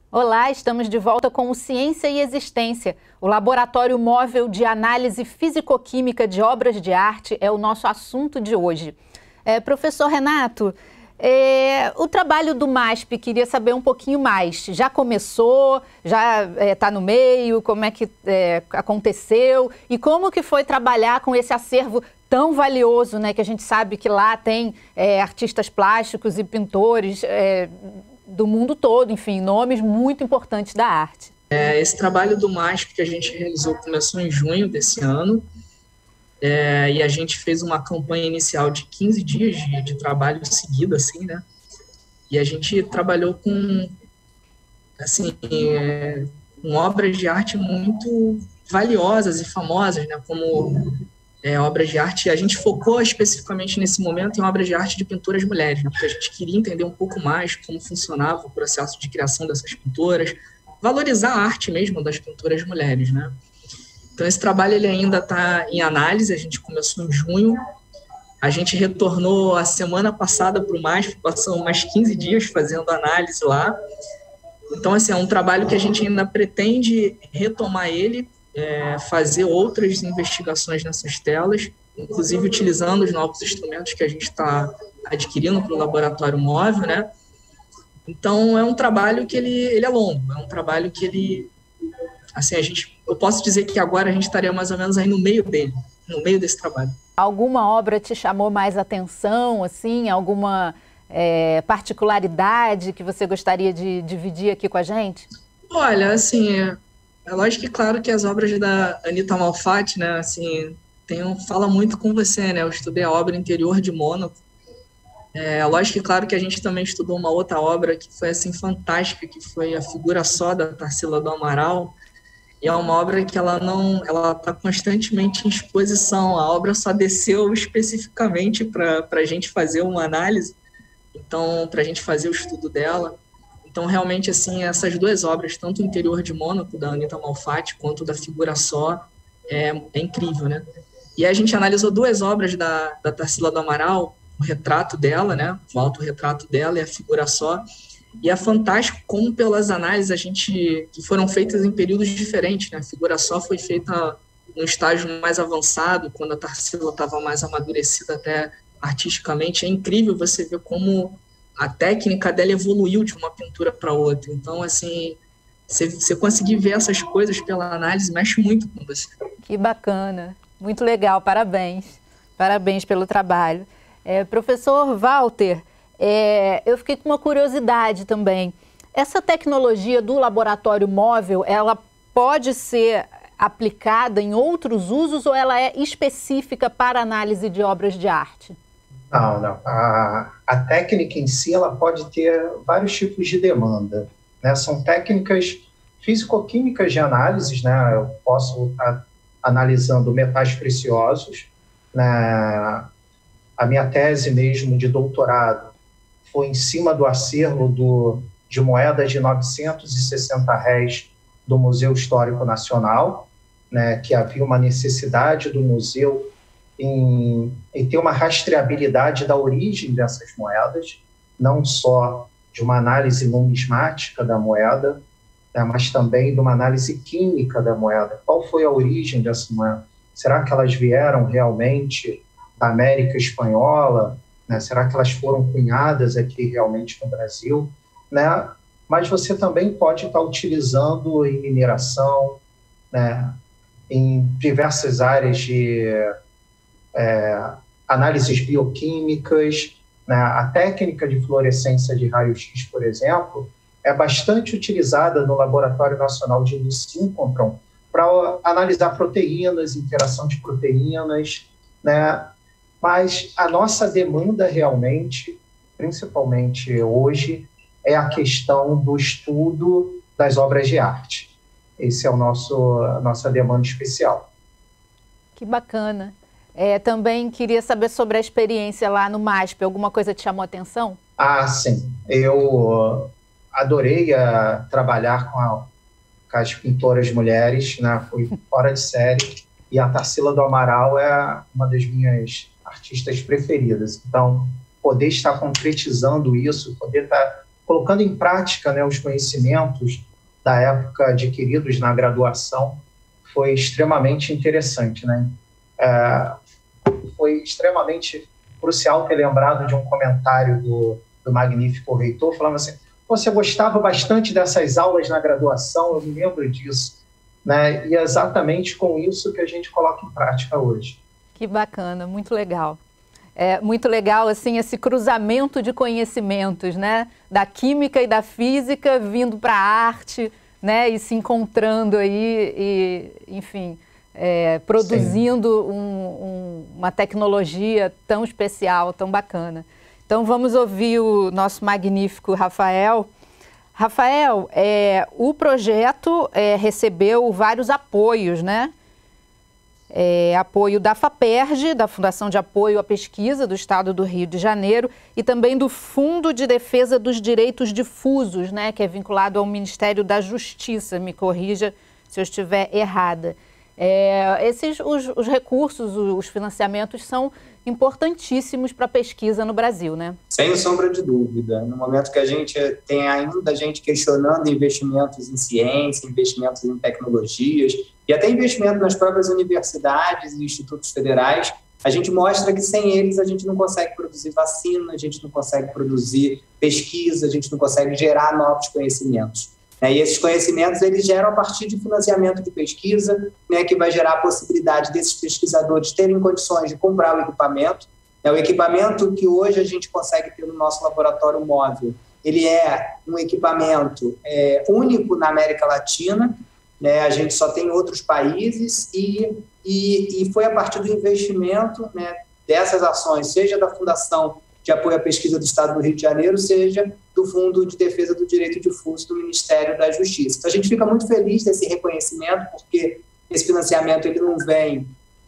Olá, estamos de volta com o Ciência e Existência. O Laboratório Móvel de Análise Físico-Química de Obras de Arte é o nosso assunto de hoje. Professor Renato, o trabalho do MASP, queria saber um pouquinho mais. Já começou? Já está no meio? Como é que aconteceu? E como que foi trabalhar com esse acervo tão valioso, né? Que a gente sabe que lá tem artistas plásticos e pintores do mundo todo, enfim, nomes muito importantes da arte. Esse trabalho do MASP que a gente realizou começou em junho desse ano, e a gente fez uma campanha inicial de 15 dias de trabalho seguido, assim, né? E a gente trabalhou com, assim, com obras de arte muito valiosas e famosas, né? Como obras de arte. A gente focou especificamente nesse momento em obras de arte de pintoras mulheres, né? Porque a gente queria entender um pouco mais como funcionava o processo de criação dessas pintoras, valorizar a arte mesmo das pintoras mulheres, né? Então, esse trabalho ele ainda está em análise, a gente começou em junho, a gente retornou a semana passada para o MASP, passamos mais 15 dias fazendo análise lá. Então, assim, é um trabalho que a gente ainda pretende retomar ele, fazer outras investigações nessas telas, inclusive utilizando os novos instrumentos que a gente está adquirindo para o laboratório móvel, né? Então, é um trabalho que ele é longo, é um trabalho que ele, assim, eu posso dizer que agora a gente estaria mais ou menos aí no meio dele, no meio desse trabalho. Alguma obra te chamou mais atenção, assim, alguma particularidade que você gostaria de dividir aqui com a gente? Olha, assim, é lógico que, claro, que as obras da Anita Malfatti, né, assim, fala muito com você, né, eu estudei a obra Interior de Mônaco. Lógico que, claro, que a gente também estudou uma outra obra que foi, assim, fantástica, que foi A Figura Só, da Tarsila do Amaral, e é uma obra que ela está constantemente em exposição, a obra só desceu especificamente para a gente fazer uma análise, então, para a gente fazer o estudo dela. Então, realmente, assim, essas duas obras, tanto o Interior de Mônaco, da Anita Malfatti, quanto da Figura Só, é incrível, né? E a gente analisou duas obras da Tarsila do Amaral, o retrato dela, né? O autorretrato dela e a Figura Só. E é fantástico como, pelas análises, que foram feitas em períodos diferentes, né? A Figura Só foi feita num estágio mais avançado, quando a Tarsila estava mais amadurecida até artisticamente. É incrível você ver como a técnica dela evoluiu de uma pintura para outra. Então, assim, você conseguir ver essas coisas pela análise mexe muito com você. Que bacana, muito legal, parabéns. Parabéns pelo trabalho. Professor Walter, eu fiquei com uma curiosidade também. Essa tecnologia do laboratório móvel, ela pode ser aplicada em outros usos ou ela é específica para análise de obras de arte? Não. A técnica em si, ela pode ter vários tipos de demanda, né? São técnicas físico-químicas de análises, né? Eu posso estar analisando metais preciosos, né? A minha tese mesmo de doutorado foi em cima do acervo de moedas de 960 réis do Museu Histórico Nacional, né? Que havia uma necessidade do museu em ter uma rastreabilidade da origem dessas moedas, não só de uma análise numismática da moeda, né, mas também de uma análise química da moeda. Qual foi a origem dessa moeda? Será que elas vieram realmente da América Espanhola? Né? Será que elas foram cunhadas aqui realmente no Brasil? Né? Mas você também pode estar utilizando em mineração, né, em diversas áreas de análises bioquímicas, né? A técnica de fluorescência de raio-x, por exemplo, é bastante utilizada no Laboratório Nacional de Leucíncontron para analisar proteínas, interação de proteínas, né? Mas a nossa demanda realmente, principalmente hoje, é a questão do estudo das obras de arte. Esse é a nossa demanda especial. Que bacana. Também queria saber sobre a experiência lá no MASP. Alguma coisa te chamou a atenção? Sim. Eu adorei trabalhar com as pintoras mulheres, né? Foi fora de série. E a Tarsila do Amaral é uma das minhas artistas preferidas. Então, poder estar concretizando isso, poder estar colocando em prática, né, os conhecimentos da época adquiridos na graduação, foi extremamente interessante, né? Foi extremamente crucial ter lembrado de um comentário do magnífico reitor, falando assim: você gostava bastante dessas aulas na graduação, eu me lembro disso, né? E é exatamente com isso que a gente coloca em prática hoje. Que bacana, muito legal. É muito legal, assim, esse cruzamento de conhecimentos, né? Da química e da física vindo para a arte, né? E se encontrando aí, e, enfim, produzindo uma tecnologia tão especial, tão bacana. Então, vamos ouvir o nosso magnífico Rafael. Rafael, o projeto recebeu vários apoios, né? Apoio da FAPERJ, da Fundação de Apoio à Pesquisa do Estado do Rio de Janeiro, e também do Fundo de Defesa dos Direitos Difusos, né, que é vinculado ao Ministério da Justiça. Me corrija se eu estiver errada. Os recursos, os financiamentos são importantíssimos para a pesquisa no Brasil, né? Sem sombra de dúvida. No momento que a gente tem ainda gente questionando investimentos em ciência, investimentos em tecnologias e até investimento nas próprias universidades e institutos federais, a gente mostra que sem eles a gente não consegue produzir vacina, a gente não consegue produzir pesquisa, a gente não consegue gerar novos conhecimentos. E esses conhecimentos eles geram a partir de financiamento de pesquisa, né, que vai gerar a possibilidade desses pesquisadores terem condições de comprar o equipamento. O equipamento que hoje a gente consegue ter no nosso laboratório móvel, ele é um equipamento único na América Latina, né, a gente só tem em outros países e foi a partir do investimento, né, dessas ações, seja da Fundação de Apoio à Pesquisa do Estado do Rio de Janeiro, seja do Fundo de Defesa do Direito Difuso do Ministério da Justiça. Então, a gente fica muito feliz desse reconhecimento, porque esse financiamento ele não vem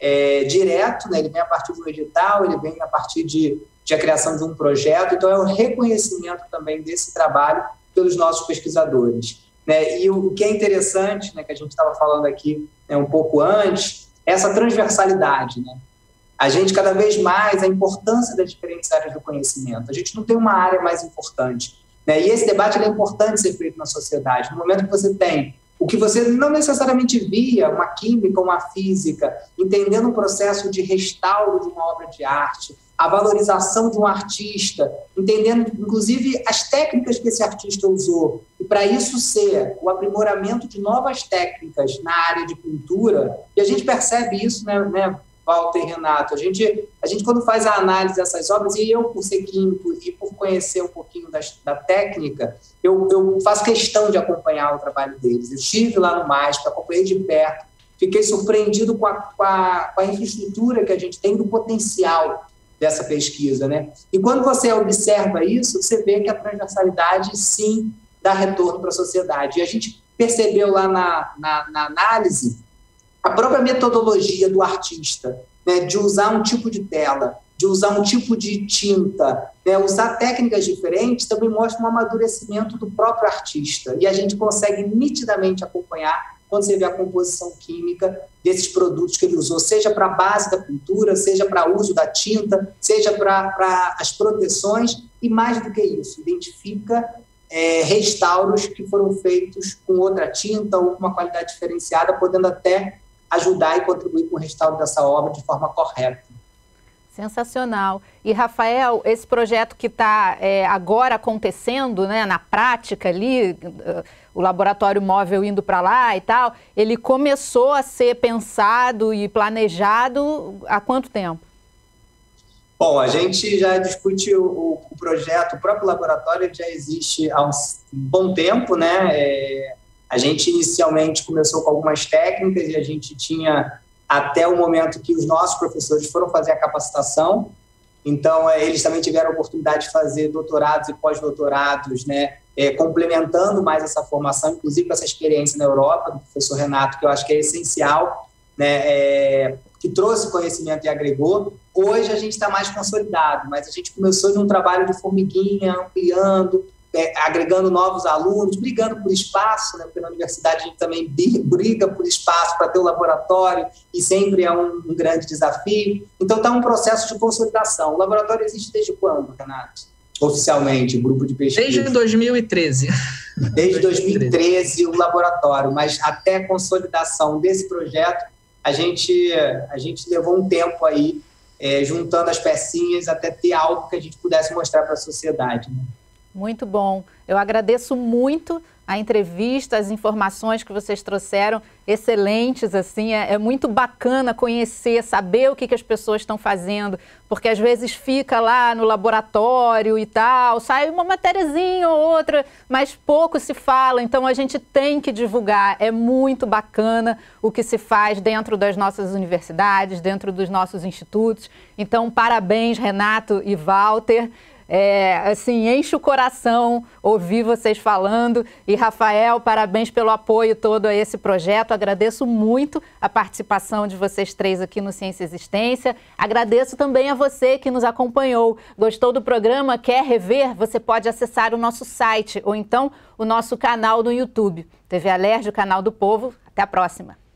direto, né? Ele vem a partir do edital, ele vem a partir de a criação de um projeto, então é um reconhecimento também desse trabalho pelos nossos pesquisadores, né? E o que é interessante, né, que a gente estava falando aqui, né, um pouco antes, é essa transversalidade, né? A gente, cada vez mais, a importância das diferentes áreas do conhecimento. A gente não tem uma área mais importante, né? E esse debate é importante ser feito na sociedade. No momento que você tem o que você não necessariamente via, uma química, uma física, entendendo o processo de restauro de uma obra de arte, a valorização de um artista, entendendo, inclusive, as técnicas que esse artista usou. E, para isso ser o aprimoramento de novas técnicas na área de pintura, e a gente percebe isso, né, Walter e Renato, a gente quando faz a análise dessas obras, e eu, por ser químico e por conhecer um pouquinho da técnica, eu faço questão de acompanhar o trabalho deles. Eu estive lá no MASP, acompanhei de perto, fiquei surpreendido com a infraestrutura que a gente tem, do potencial dessa pesquisa, né? E quando você observa isso, você vê que a transversalidade, sim, dá retorno para a sociedade. E a gente percebeu lá na análise a própria metodologia do artista, né, de usar um tipo de tela, de usar um tipo de tinta, né, usar técnicas diferentes, também mostra um amadurecimento do próprio artista. E a gente consegue nitidamente acompanhar quando você vê a composição química desses produtos que ele usou, seja para a base da pintura, seja para uso da tinta, seja para as proteções, e mais do que isso, identifica restauros que foram feitos com outra tinta ou com uma qualidade diferenciada, podendo até ajudar e contribuir com o restauro dessa obra de forma correta. Sensacional. E, Rafael, esse projeto que está agora acontecendo, né, na prática ali, o laboratório móvel indo para lá e tal, ele começou a ser pensado e planejado há quanto tempo? Bom, a gente já discute o projeto, o próprio laboratório já existe há um bom tempo, né? A gente inicialmente começou com algumas técnicas e a gente tinha até o momento que os nossos professores foram fazer a capacitação. Então, eles também tiveram a oportunidade de fazer doutorados e pós-doutorados, né, complementando mais essa formação, inclusive com essa experiência na Europa, do professor Renato, que eu acho que é essencial, né, que trouxe conhecimento e agregou. Hoje a gente está mais consolidado, mas a gente começou de um trabalho de formiguinha, ampliando, agregando novos alunos, brigando por espaço, né, porque na universidade a gente também briga por espaço para ter o laboratório, e sempre é um grande desafio. Então está um processo de consolidação. O laboratório existe desde quando, Renato? oficialmente, o grupo de pesquisa? Desde 2013. Desde 2013, o laboratório, mas até a consolidação desse projeto, a gente levou um tempo aí, juntando as pecinhas até ter algo que a gente pudesse mostrar para a sociedade. Né? Muito bom. Eu agradeço muito a entrevista, as informações que vocês trouxeram, excelentes, assim, é muito bacana conhecer, saber o que as pessoas estão fazendo, porque às vezes fica lá no laboratório e tal, sai uma matériazinha ou outra, mas pouco se fala, então a gente tem que divulgar, é muito bacana o que se faz dentro das nossas universidades, dentro dos nossos institutos, então parabéns Renato e Walter. Assim, enche o coração ouvir vocês falando. E Rafael, parabéns pelo apoio todo a esse projeto. Agradeço muito a participação de vocês três aqui no Ciência e Existência. Agradeço também a você que nos acompanhou. Gostou do programa? Quer rever? Você pode acessar o nosso site ou então o nosso canal no YouTube. TV Alerj, o canal do povo. Até a próxima.